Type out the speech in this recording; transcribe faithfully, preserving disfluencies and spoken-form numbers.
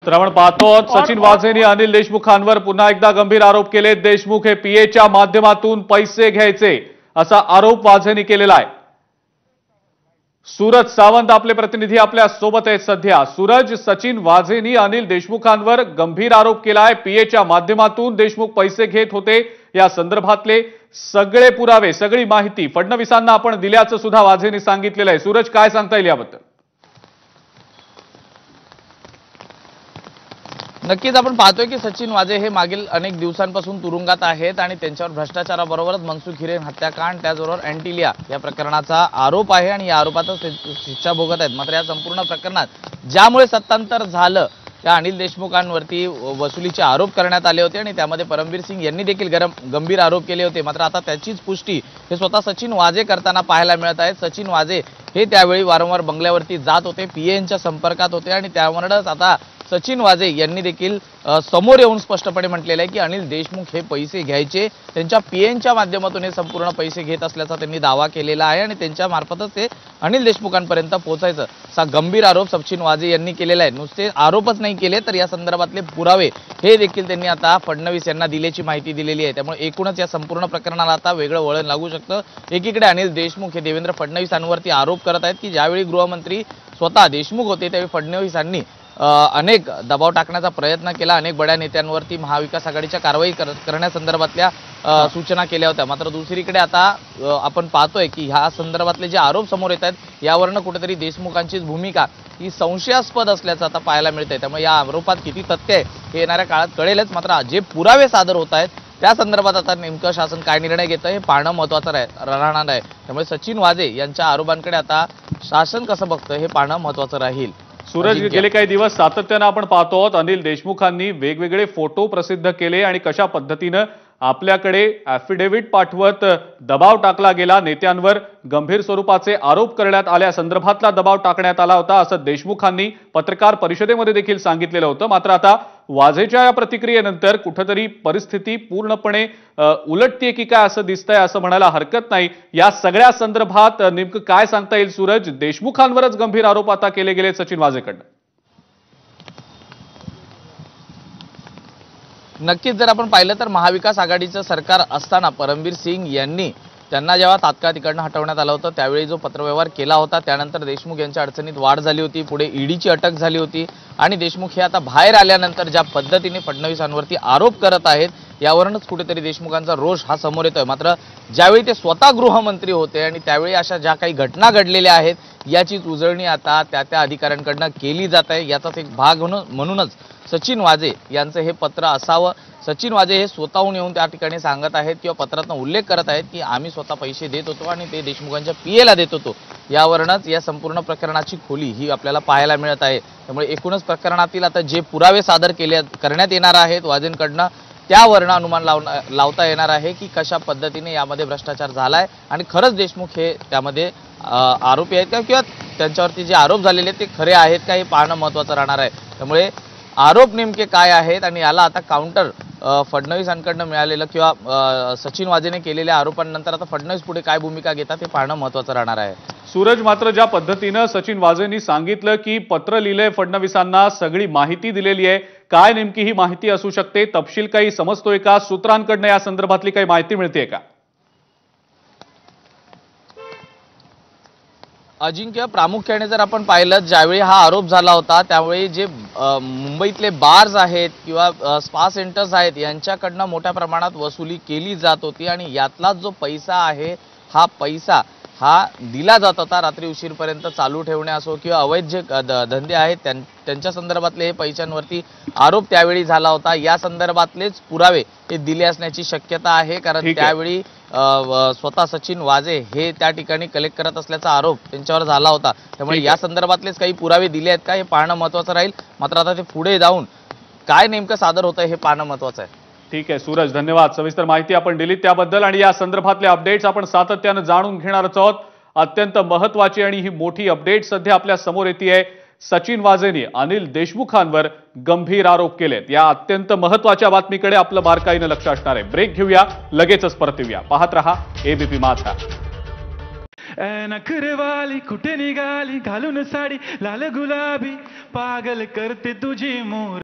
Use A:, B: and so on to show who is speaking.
A: तर आपण पाहतो सचिन वाझेंनी अनिल देशमुखांवर पुन्हा एकदा गंभीर आरोप केले। देशमुख हे पीएच्या माध्यमातून पैसे घ्यायचे असा आरोप वाझेंनी केलेला आहे। सूरज सावंत आपले प्रतिनिधी आपल्या सोबत आहेत सध्या। सूरज, सचिन वाझेंनी अनिल देशमुखांवर गंभीर आरोप केला आहे। पीएच्या माध्यमातून देशमुख पैसे घेत होते या संदर्भातले सगळे पुरावे, सगळी माहिती फडणवीसांना आपण दिल्याचं सुद्धा वाझेंनी सांगितलेलं आहे। सूरज, काय सांगता येईल याबद्दल?
B: नक्कीच आपण पाहतोय की सचिन वाझे हे मागील अनेक दिवसांपासून तुरुंगात आहेत आणि त्यांच्यावर भ्रष्टाचाराबरोबरच मनसुख हिरेन हत्याकांड त्याचबरोबर अँटिलिया या प्रकरणाचा आरोप आहे आणि या आरोपातच शिक्षा भोगत आहेत। मात्र या संपूर्ण प्रकरणात ज्यामुळे सत्तांतर झालं त्या अनिल देशमुखांवरती वसुलीचे आरोप करण्यात आले होते आणि त्यामध्ये परमबीर सिंग यांनी देखील गरम गंभीर आरोप केले होते। मात्र आता त्याचीच पुष्टी हे स्वतः सचिन वाझे करताना पाहायला मिळत आहे। सचिन वाझे हे त्यावेळी वारंवार बंगल्यावरती जात होते, पीएच्या संपर्कात होते आणि त्यावरूनच आता सचिन वाझे यांनी देखील समोर येऊन स्पष्टपणे म्हटलेलं आहे की अनिल देशमुख हे पैसे घ्यायचे, त्यांच्या पीएच्या माध्यमातून हे संपूर्ण पैसे घेत असल्याचा त्यांनी दावा केलेला आहे आणि त्यांच्या मार्फतच ते अनिल देशमुखांपर्यंत पोहोचायचं असा गंभीर आरोप सचिन वाझे यांनी केलेला आहे। नुसते आरोपच नाही केले तर या संदर्भातले पुरावे हे देखील त्यांनी आता फडणवीस यांना दिल्याची माहिती दिलेली आहे। त्यामुळे एकूणच या संपूर्ण प्रकरणाला आता वेगळं वळण लागू शकतं। एकीकडे अनिल देशमुख हे देवेंद्र फडणवीसांवरती आरोप करत आहेत की ज्यावेळी गृहमंत्री स्वतः देशमुख होते त्यावेळी फडणवीसांनी अनेक दबाव टाकण्याचा प्रयत्न केला, अनेक बड्या नेत्यांवरती महाविकास आघाडीच्या कारवाई करण्यासंदर्भातल्या सूचना केल्या होत्या। मात्र दुसरीकडे आता आपण पाहतोय की ह्या संदर्भातले जे आरोप समोर येत आहेत यावरनं कुठेतरी देशमुखांची भूमिका ही संशयास्पद असल्याचं आता पाहायला मिळतंय। त्यामुळे या आरोपात किती तथ्य आहे हे येणाऱ्या काळात कळेलच। मात्र जे पुरावे सादर होत आहेत त्या संदर्भात आता नेमकं शासन काय निर्णय घेतं हे पाहणं महत्त्वाचं राहणार आहे। त्यामुळे सचिन वाझे यांच्या आरोपांकडे आता शासन कसं बघतं हे पाहणं महत्त्वाचं राहील।
A: सूरज, गेले काही दिवस सातत्यानं आपण पाहतो आहोत अनिल देशमुखांनी वेगवेगळे फोटो प्रसिद्ध केले आणि कशा पद्धतीनं आपल्याकडे ॲफिडेव्हिट पाठवत दबाव टाकला गेला, नेत्यांवर गंभीर स्वरूपाचे आरोप करण्यात आल्या संदर्भातला दबाव टाकण्यात आला होता असं देशमुखांनी पत्रकार परिषदेमध्ये देखील सांगितलेलं होतं। मात्र आता वाझेच्या या प्रतिक्रियेनंतर कुठेतरी परिस्थिती पूर्णपणे उलटतीये की काय असं दिसतंय असं म्हणायला हरकत नाही। या सगळ्या संदर्भात नेमकं काय सांगता येईल सूरज? देशमुखांवरच गंभीर आरोप आता केले गेले सचिन वाझेकडनं।
B: नक्कीच जर आपण पाहिलं तर महाविकास आघाडीचं सरकार असताना परमबीर सिंग यांनी त्यांना जेव्हा तात्काळ तिकडनं हटवण्यात आलं होतं त्यावेळी जो पत्रव्यवहार केला होता त्यानंतर देशमुख यांच्या अडचणीत वाढ झाली होती, पुढे ईडीची अटक झाली होती आणि देशमुख हे आता बाहेर आल्यानंतर ज्या पद्धतीने फडणवीसांवरती आरोप करत आहेत यावरूनच कुठेतरी देशमुखांचा रोष हा समोर येतोय। मात्र ज्यावेळी ते स्वतः गृहमंत्री होते आणि त्यावेळी अशा ज्या काही घटना घडलेल्या आहेत याचीच उजळणी आता त्या त्या अधिकाऱ्यांकडनं केली जात आहे। याचाच एक भाग म्हणूनच सचिन वाझे यांचं हे पत्र असावं। सचिन वाझे हे स्वतःहून येऊन त्या ठिकाणी सांगत आहेत किंवा पत्रातनं उल्लेख करत आहेत की आम्ही स्वतः पैसे देत होतो आणि ते देशमुखांच्या पीएला देत होतो। यावरूनच या संपूर्ण प्रकरणाची खोली ही आपल्याला पाहायला मिळत आहे। त्यामुळे एकूणच प्रकरणातील आता जे पुरावे सादर केले करण्यात येणार आहेत वाझेंकडनं त्यावरनं अनुमान लावणार लावता येणार आहे की कशा पद्धतीने यामध्ये भ्रष्टाचार झालाय आणि खरंच देशमुख हे त्यामध्ये आरोपी आहेत का किंवा त्यांच्यावरती जे आरोप झालेले ते खरे आहेत का हे पाहणं महत्त्वाचं राहणार आहे। त्यामुळे आरोप नेमके काय आहेत आणि याला आता काउंटर फडणवीसांकडनं मिळालेलं किंवा सचिन वाझेने केलेल्या आरोपांनंतर आता फडणवीस पुढे काय भूमिका घेतात हे पाहणं महत्त्वाचं राहणार आहे।
A: सूरज, मात्र ज्या पद्धतीनं सचिन वाझेंनी सांगितलं की पत्र लिहिलंय फडणवीसांना, सगळी माहिती दिलेली आहे, काय नेमकी ही माहिती असू शकते? तपशील काही समजतोय का? सूत्रांकडनं या संदर्भातली काही माहिती मिळतेय का?
B: अजिंक्य, प्रामुख्याने जर आपण पाहिलं ज्यावेळी हा आरोप झाला होता त्यावेळी जे मुंबईतले बार्स आहेत किंवा स्पा सेंटर्स आहेत यांच्याकडनं मोठ्या प्रमाणात वसुली केली जात होती आणि यातला जो पैसा आहे हा पैसा हा दिला जात होता रात्री उशीरपर्यंत चालू ठेवणे असो किंवा अवैध जे धंदे आहेत त्यांच्या संदर्भातले हे पैशांवरती आरोप त्यावेळी झाला होता। या संदर्भातलेच पुरावे हे दिले असण्याची शक्यता आहे कारण त्यावेळी स्वतः सचिन वाझे हे त्या ठिकाणी कलेक्ट करत असल्याचा आरोप त्यांच्यावर झाला होता। त्यामुळे या संदर्भातलेच काही पुरावे दिले आहेत का हे पाहणं महत्त्वाचं राहील। मात्र आता ते पुढे जाऊन काय नेमकं सादर होतंय हे पाहणं महत्त्वाचं आहे।
A: ठीक आहे सूरज, धन्यवाद। सविस्तर माहिती आपण दिली त्याबद्दल आणि या संदर्भातले अपडेट्स आपण सातत्यानं जाणून घेणारच आहोत। अत्यंत महत्त्वाची आणि ही मोठी अपडेट सध्या आपल्या समोर येते। सचिन वाझेंनी अनिल देशमुखांवर गंभीर आरोप केलेत। या अत्यंत महत्त्वाच्या बातमीकडे आपलं बारकाईनं लक्ष असणार आहे। ब्रेक घेऊया, लगेचच परत येऊया। पाहत रहा एबीपी माझा।
C: नखरेवाली कुठे निघाली घालून साडी लाल गुलाबी, पागल करते तुझी मोर।